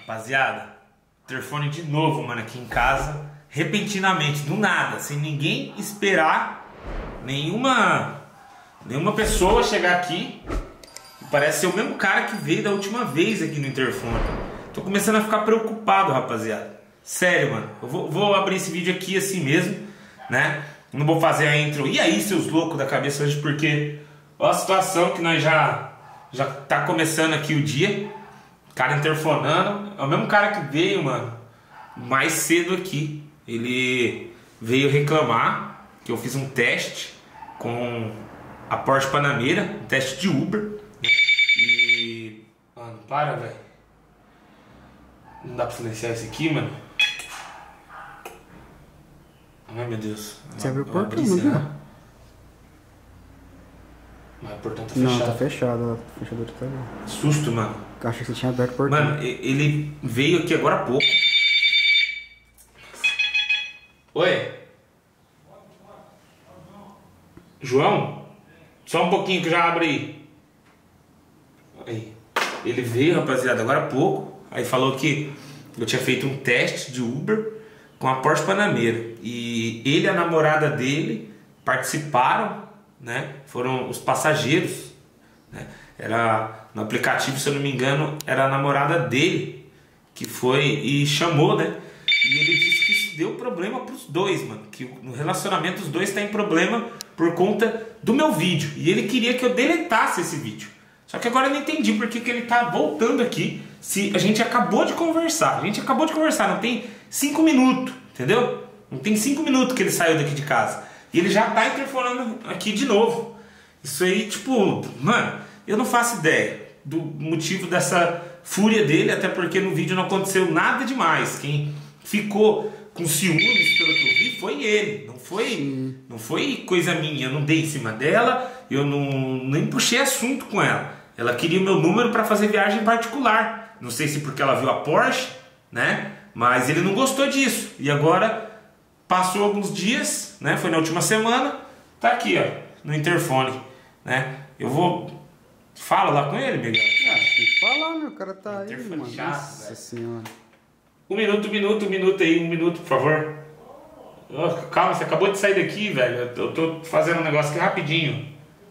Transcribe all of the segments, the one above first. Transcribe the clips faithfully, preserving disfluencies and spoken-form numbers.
Rapaziada, interfone de novo, mano, aqui em casa, repentinamente, do nada, sem ninguém esperar nenhuma, nenhuma pessoa chegar aqui. Parece ser o mesmo cara que veio da última vez aqui no interfone. Tô começando a ficar preocupado, rapaziada. Sério, mano, eu vou, vou abrir esse vídeo aqui assim mesmo, né? Não vou fazer a intro. E aí, seus loucos da cabeça hoje, porque olha a situação que nós já, já tá começando aqui o dia. Cara interfonando. É o mesmo cara que veio, mano, mais cedo aqui. Ele veio reclamar que eu fiz um teste com a Porsche Panamera, um teste de Uber, né? E... Mano, para, velho. Não dá pra silenciar esse aqui, mano? Ai, meu Deus. Você abriu o portão, não viu? Mas o portão tá fechado. Não, tá fechado. A fechadura tá ali. Susto, mano. Eu achei que você tinha aberto o portão. Mano, ele veio aqui agora há pouco. Oi? João? Só um pouquinho que já abre aí. Aí. Ele veio, rapaziada, agora há pouco. Aí falou que eu tinha feito um teste de Uber com a Porsche Panamera. E ele e a namorada dele participaram, né? Foram os passageiros, né? Era no aplicativo, se eu não me engano, era a namorada dele que foi e chamou, né? E ele disse que isso deu problema pros dois, mano. Que no relacionamento os dois têm problema por conta do meu vídeo. E ele queria que eu deletasse esse vídeo. Só que agora eu não entendi por que que ele tá voltando aqui. Se a gente acabou de conversar. A gente acabou de conversar, não tem cinco minutos, entendeu? Não tem cinco minutos que ele saiu daqui de casa. E ele já tá interfonando aqui de novo. Isso aí, tipo, mano, eu não faço ideia do motivo dessa fúria dele, até porque no vídeo não aconteceu nada demais. Quem ficou com ciúmes, pelo que eu vi, foi ele. Não foi, não foi coisa minha. Eu não dei em cima dela, eu não, nem puxei assunto com ela. Ela queria o meu número para fazer viagem particular. Não sei se porque ela viu a Porsche, né? Mas ele não gostou disso. E agora passou alguns dias, né? Foi na última semana. Tá aqui, ó, no interfone, né? Eu vou... Fala lá com ele, Miguel. Ah, tem que falar, meu. O cara tá aí, mano. Chato, Nossa velho. senhora. Um minuto, um minuto, um minuto aí, um minuto, por favor. Oh, calma, você acabou de sair daqui, velho. Eu tô fazendo um negócio aqui rapidinho.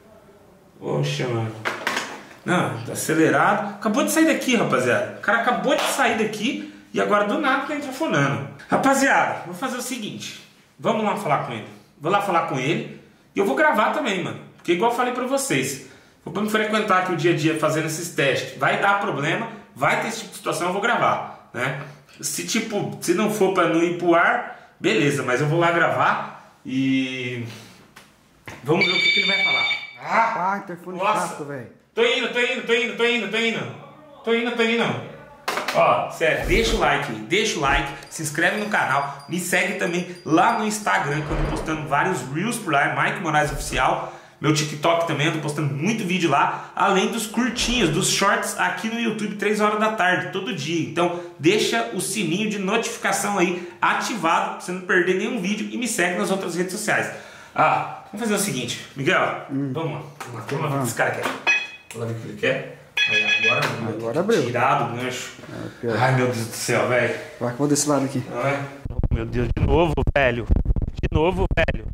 Poxa, mano. Não, tá acelerado. Acabou de sair daqui, rapaziada. O cara acabou de sair daqui e agora do nada tá interfonando. Rapaziada, vou fazer o seguinte. Vamos lá falar com ele. Vou lá falar com ele e eu vou gravar também, mano. Porque igual eu falei pra vocês, vou me frequentar aqui o dia a dia fazendo esses testes. Vai dar problema, vai ter esse tipo de situação, eu vou gravar, né? Se tipo, se não for pra não ir pro ar, beleza, mas eu vou lá gravar e vamos ver o que, que ele vai falar. Ah, interfone chato, velho. Tô indo, tô indo, tô indo, tô indo, tô indo. Tô indo, tô indo. Ó, sério, deixa o like, deixa o like, se inscreve no canal, me segue também lá no Instagram, que eu tô postando vários reels por lá, é Mike Moraes Oficial. Meu TikTok também, eu tô postando muito vídeo lá, além dos curtinhos, dos shorts aqui no YouTube, três horas da tarde, todo dia. Então deixa o sininho de notificação aí ativado, pra você não perder nenhum vídeo, e me segue nas outras redes sociais. Ah, vamos fazer o seguinte, Miguel, hum. vamos lá, vamos lá, vamos lá ver o que esse cara quer. Vamos lá ver o que ele quer. Aí, agora não, agora abriu. Tirado o gancho. É, ai, meu Deus do céu, velho. Vai que eu vou desse lado aqui. Ai. Oh, meu Deus, de novo, velho. De novo, velho.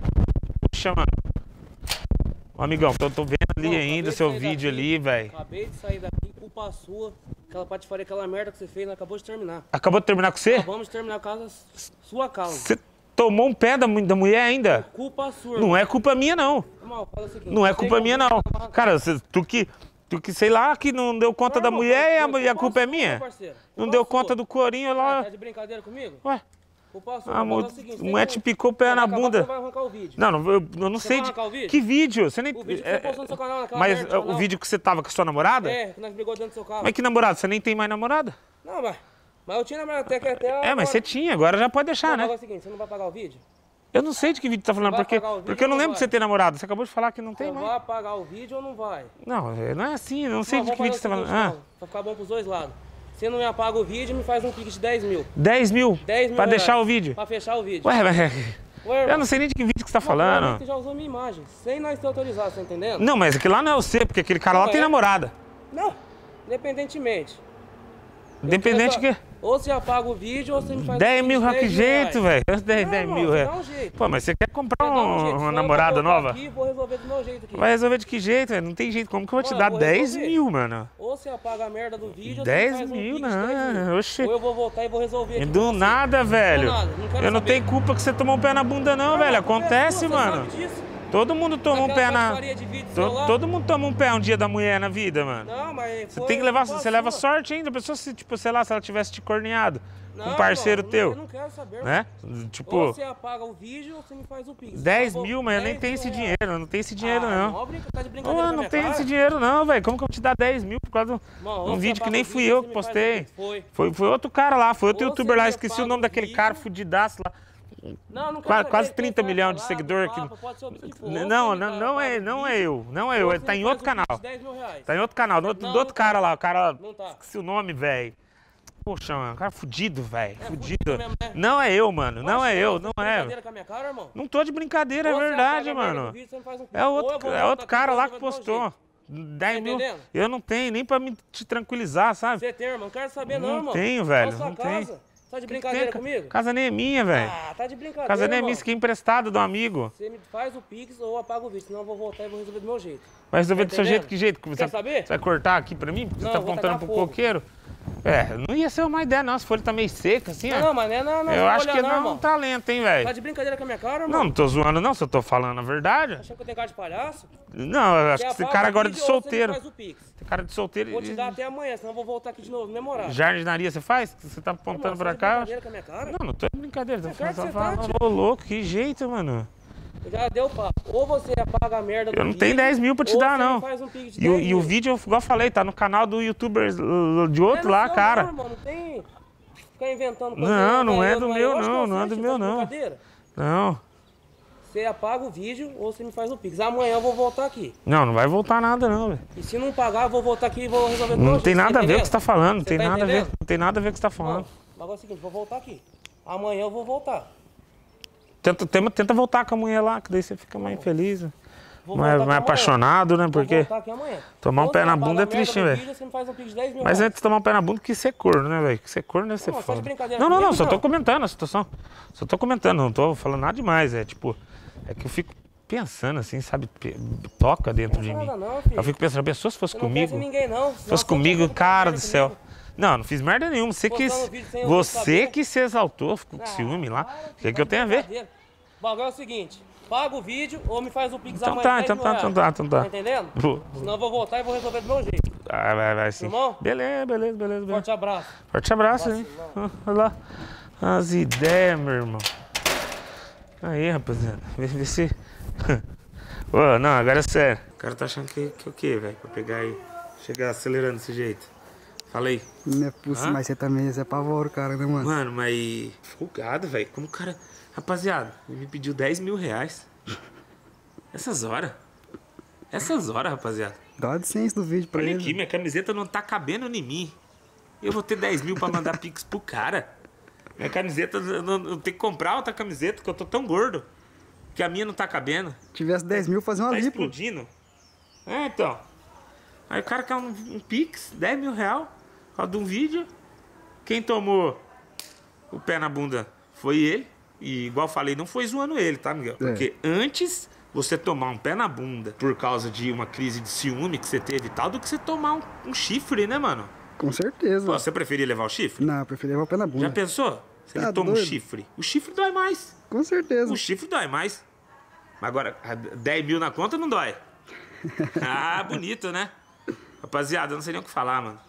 Puxa, mano. Ô, amigão, eu tô vendo ali não, ainda seu vídeo daqui, ali, velho. Acabei de sair daqui, culpa sua. Aquela patifaria, aquela merda que você fez, acabou de terminar. Acabou de terminar com você? Acabamos de terminar a casa, sua causa. Você tomou um pé da, da mulher ainda? É culpa sua. Não é culpa minha, não. Irmão, fala o seguinte, não é culpa minha, não. Cara, você, tu que... Tu que, sei lá, que não deu conta não, da mulher e a, e a culpa é minha? Não deu conta do corinho lá. Tá de brincadeira comigo? Ué? Culpa sua, a mulher te picou o pé na bunda. Você vai arrancar o vídeo. Não, não eu, eu não você sei vai de... o vídeo? Que vídeo? Você nem... O vídeo que é, você postou no seu canal, naquela mas merda, o canal. vídeo que você tava com a sua namorada? É, que nós brigou dentro do seu carro. Mas que namorada? Você nem tem mais namorada? Não, mas... Mas eu tinha namorada até que até... É, agora... mas você tinha, agora já pode deixar, não, né? É o seguinte, você não vai pagar o vídeo? Eu não sei de que vídeo você tá falando, porque, vídeo, porque eu não lembro de você ter namorado. Você acabou de falar que não tem você mais. Vai apagar o vídeo ou não vai? Não, não é assim, eu não sei não, de que vídeo você tá falando. Seguinte, ah. não, pra ficar bom pros dois lados. Você não me apaga o vídeo, me faz um clique de dez mil. dez mil? dez mil pra reais, deixar o vídeo? Pra fechar o vídeo. Ué, mas... Ué, eu não sei nem de que vídeo que você tá não, falando. Você já usou minha imagem, sem nós ter autorizado, tá entendendo? Não, mas aquele lá não é você, porque aquele cara não lá é. tem namorada. Não, independentemente. Independente que... Ou você apaga o vídeo ou você me faz... dez mil, que dez jeito, velho. dez Não, mil, você é. dá um jeito. Pô, mas você quer comprar Você dá um um- jeito. Se uma for namorada pra colocar nova? Aqui, vou resolver do meu jeito aqui. Vai resolver de que jeito, velho? Não tem jeito. Como que eu vou te Mano, dar vou dez resolver. mil, mano? Ou você apaga a merda do vídeo ou dez você faz um mil, pix de dez mil. não. Oxi. Ou eu vou voltar e vou resolver aqui Do com você. nada, velho. Do nada, não quero Eu não saber. tenho culpa que você tomou um pé na bunda, não, velho. a culpa é Acontece, sua, você mano. sabe disso. Todo mundo toma um Naquela pé na... patifaria de vídeo To- celular. Todo mundo toma um pé um dia da mulher na vida, mano. Não, mas Você foi tem que levar... culpa Você leva sua. sorte ainda. A pessoa, se, tipo, sei lá, se ela tivesse te corneado com Não, um parceiro não, teu, Eu não quero saber. né? Ou Tipo, você apaga o vídeo ou você me faz o pix. dez Então, mil, mas eu nem dez tenho mil esse reais. dinheiro. Eu não tenho esse dinheiro, Ah, não. Não, brinca, tá de Pô, brincadeira eu com a não minha tenho cara? esse dinheiro, não, velho. Como que eu vou te dar dez mil por causa de um, Mano, um ou você vídeo que apaga nem o fui vídeo, eu você que me faz o postei? pix. Foi. Foi, foi outro cara lá, foi outro Ou youtuber você lá, me esqueci o apaga nome o daquele vídeo. cara fudidaço lá. Não, não quero Quase, saber, quase quem trinta for milhões de falar, seguidor papo, aqui. pode ser o que for. Ou Não, você não, me dá- não é, apaga o não é vídeo, eu, não é ou eu, você ele tá me em faz outro o pix canal. de dez mil reais. Tá em outro canal, do outro, Não, do outro não tá. cara lá, o cara. Não tá. Esqueci o nome, velho. Poxa, mano, um cara fudido, velho. É fudido. fudido mesmo, né? Não é eu, mano. Não Oxe, é eu, tá não de é. brincadeira com a minha cara, irmão? Não tô de brincadeira, é Ou você verdade, apaga a merda do mano. vídeo, você me faz um pix. É Ou outro, eu vou é voltar outro aqui cara e lá vou que resolver do meu postou. dez Tá mil. entendendo? Eu não tenho nem pra me te tranquilizar, sabe? Você tem, irmão? Não quero saber, não, Não irmão. tenho, velho, Olha a sua não casa. tenho. Tá de brincadeira Tem- comigo? Casa nem é minha, velho. Ah, tá de brincadeira, Casa nem é irmão. minha, isso aqui é emprestado de um amigo. Você me faz o pix ou apaga o vídeo, senão eu vou voltar e vou resolver do meu jeito. Vai resolver Tá do seu entendendo? jeito? Que jeito? Que você, Quer saber? você vai cortar aqui pra mim? Porque Não, você tá eu vou apontando tacar pro fogo. coqueiro? É, não ia ser uma ideia não, se folha tá meio seca assim, Não, ó. não, mas não é não, não, Eu não acho olhar, que não, dá um irmão. talento, hein, velho. Tá de brincadeira com a minha cara, Não, irmão? não tô zoando não, se eu tô falando a verdade. Achando que eu tenho cara de palhaço? Não, eu acho Você que esse apaga cara o agora é de vídeo ou você me solteiro. faz o pix? Tem cara de solteiro Vou te e... dar até amanhã, senão eu vou voltar aqui de novo, no mesmo horário. Jardinaria você faz? Você tá apontando Irmão, pra você tá de cá? brincadeira com a minha cara? Não, não tô de brincadeira, tô Você quer só que você falando. tá, tio? Ô, louco, que jeito, mano. Já deu papo. Ou você apaga a merda do Eu não vídeo, tenho dez mil pra te ou dar, você me não. faz um pix de E, o- dez e o mil. vídeo, igual eu falei, tá no canal do youtuber uh, de Não outro é lá, seu cara. Não, irmão, não tem... Ficar inventando coisa. Não, não é eu, do eu meu, acho que não, eu não é sei, do você meu, tá de não. brincadeira? Não, Você apaga o vídeo ou você me faz o pix. Amanhã eu vou voltar aqui. não, não vai voltar nada não, velho. E se não pagar, eu vou voltar aqui e vou resolver do Não meu tem jeito, nada a ver com o que entendendo? você tá falando, não Você tem tá nada a ver, entendendo? não tem nada a ver com o que você tá falando. Não, o negócio é o seguinte, vou voltar aqui. Amanhã eu vou voltar. Tenta, tenta, tenta voltar com a mulher lá, que daí você fica mais feliz, Vou mais, voltar mais aqui amanhã. apaixonado, né? Vou Porque voltar aqui amanhã. tomar um Ou pé você na apaga bunda é a merda triste, do hein, velho. vídeo, Você me faz um pix de dez mil Mas reais. antes de tomar um pé na bunda, que ser corno, né, velho? Que ser corno deve ser Não, você tá de foda. brincadeira Não, não, não, comigo, só tô não? comentando a situação. Só tô comentando, não tô falando nada demais. É tipo, é que eu fico pensando assim, sabe? Pe- Toca dentro de Não mim. nada não, filho. Eu fico pensando, a pessoa se fosse Você não pensa comigo. em ninguém, não. Se fosse comigo, cara do céu. Não, não fiz merda nenhuma. Você que, Postando vídeo sem eu você saber. que se exaltou, ficou com ciúme lá. O que, que eu tenho a ver? O bagulho é o seguinte, paga o vídeo ou me faz o pix Então amanhã tá, de dez então mil tá, reais. então tá, então tá. Tá entendendo? Vou- Senão eu vou voltar e vou resolver do meu jeito. Vai, vai, vai sim. Irmão? Beleza, beleza, beleza, beleza. Forte abraço. Forte abraço, hein? Ah, olha lá. As ideias, meu irmão. Aí, rapaziada. Vê, vê se. Ô, não, agora é sério. O cara tá achando que, que o quê, velho? Pra pegar aí. Chegar acelerando desse jeito. Falei. Não é possível, Hã? mas você também é pavor, cara, né, mano? Mano, mas. Folgado, velho. Como o cara. Rapaziada, ele me pediu dez mil reais. Essas horas. Essas horas, rapaziada. Dá a licença do vídeo pra Olha ele. aqui, minha camiseta não tá cabendo em mim. Eu vou ter dez mil pra mandar pix pro cara. Minha camiseta, eu não- eu tenho que comprar outra camiseta, porque eu tô tão gordo. Que a minha não tá cabendo. Se tivesse dez mil, fazer uma Tá lipo. explodindo. É, então. Aí o cara quer um, um pix, dez mil real, por causa de um vídeo. Quem tomou o pé na bunda foi ele. E igual eu falei, não foi zoando ele, tá, Miguel? Porque antes você tomar um pé na bunda por causa de uma crise de ciúme que você teve e tal, do que você tomar um, um chifre, né, mano? Com certeza. Pô, você preferia levar o chifre? Não, eu prefiro levar o pé na bunda. Já pensou? Se Tá ele toma um doido? chifre. O chifre dói mais. Com certeza. O chifre dói mais. Mas agora, dez mil na conta não dói. Ah, bonito, né? Rapaziada, eu não sei nem o que falar, mano.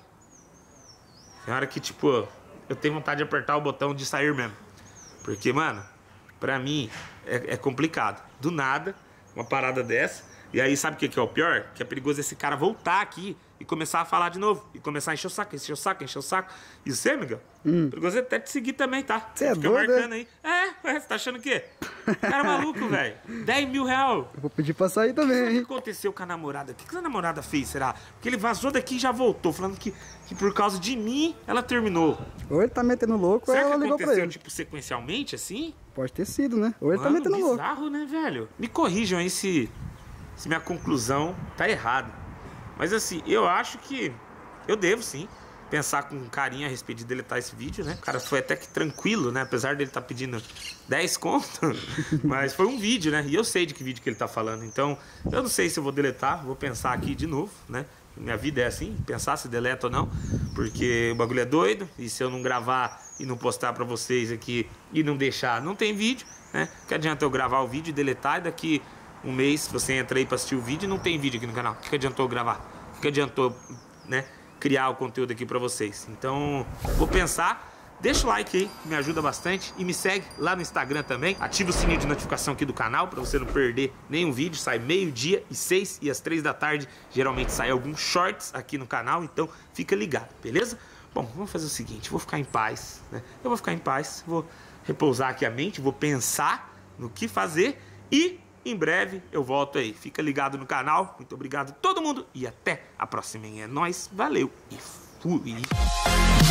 Tem hora que, tipo, eu tenho vontade de apertar o botão de sair mesmo. Porque, mano, pra mim é, é complicado. Do nada, uma parada dessa. E aí, sabe o que, que é o pior? Que é perigoso esse cara voltar aqui e começar a falar de novo. E começar a encher o saco, encher o saco, encher o saco. E você, Miguel? Hum. Perigoso até te seguir também, tá? Você é Fica doido, marcando aí. É, ué, você tá achando o quê? Cara maluco, velho. dez mil real. Eu vou pedir pra sair também, O que hein? aconteceu com a namorada? O que, que a namorada fez, será? Porque ele vazou daqui e já voltou, falando que, que por causa de mim ela terminou. Ou ele tá metendo louco, ou Será ela que ligou pra aconteceu, ele. tipo, sequencialmente, assim? Pode ter sido, né? Ou ele tá Mano, metendo louco. bizarro, né, velho? Me corrijam aí se, se minha conclusão tá errada. Mas assim, eu acho que eu devo sim pensar com carinho a respeito de deletar esse vídeo, né? O cara foi até que tranquilo, né? Apesar dele estar tá pedindo dez conto, mas foi um vídeo, né? E eu sei de que vídeo que ele tá falando. Então, eu não sei se eu vou deletar, vou pensar aqui de novo, né? Minha vida é assim, pensar se deleta ou não, porque o bagulho é doido, e se eu não gravar e não postar pra vocês aqui e não deixar, não tem vídeo, né? Que adianta eu gravar o vídeo e deletar, e daqui um mês você entra aí pra assistir o vídeo e não tem vídeo aqui no canal. O que, que adiantou gravar? O que, que adiantou, né, criar o conteúdo aqui pra vocês? Então, vou pensar. Deixa o like aí, que me ajuda bastante. E me segue lá no Instagram também. Ativa o sininho de notificação aqui do canal pra você não perder nenhum vídeo. Sai meio-dia e seis e às três da tarde. Geralmente sai alguns shorts aqui no canal. Então fica ligado, beleza? Bom, vamos fazer o seguinte. Vou ficar em paz, né? Eu vou ficar em paz. Vou repousar aqui a mente. Vou pensar no que fazer. E em breve eu volto aí. Fica ligado no canal. Muito obrigado a todo mundo. E até a próxima. É nóis. Valeu e fui.